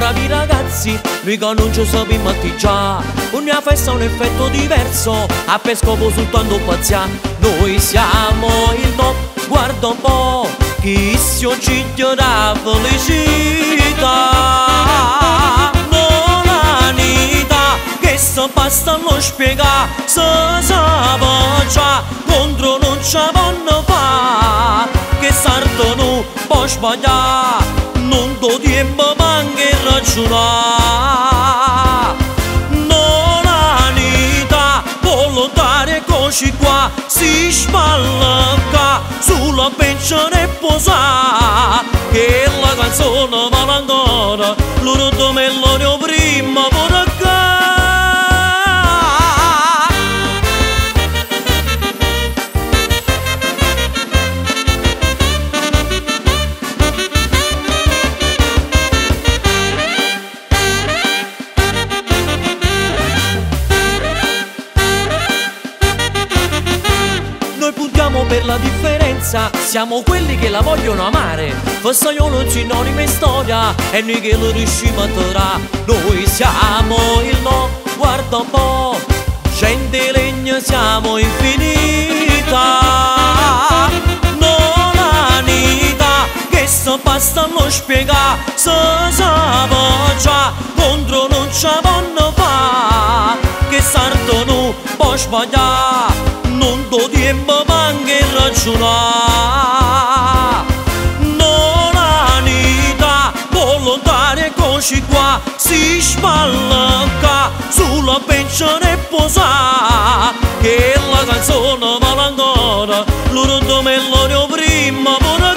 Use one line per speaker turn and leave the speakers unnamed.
bravi ragazzi, noi che non ci sappiamo atteggiare. Ogni festa ha un effetto diverso, a pescopo soltanto pazzia. Noi siamo il top, guarda un po', chi si uccide da felicità. Non anita, che se basta non spiega, se sapeva contro non ci vanno fa. Che sarto non può sbagliare, non do tempo manca ragionare. Non anita, volontaria eccoci qua, si spallanca sulla bencia e posa. Che la canzone va ancora, loro due melodie prima pure che. Per la differenza siamo quelli che la vogliono amare. Fessaiolo è sinonimo in storia e noi che lo riusciamo a trovare. Noi siamo il no, guarda un po', gente legna siamo infinita. Non anita, che se basta non spiega, se sapeva contro non ci vanno fa. Che sarto non può sbagliare, non do tempo manca ragionare. Non anita, volontaria eccoci qua, si spallanca sulla bencia e posa. Che la canzone va ancora, loro due melodie prima pure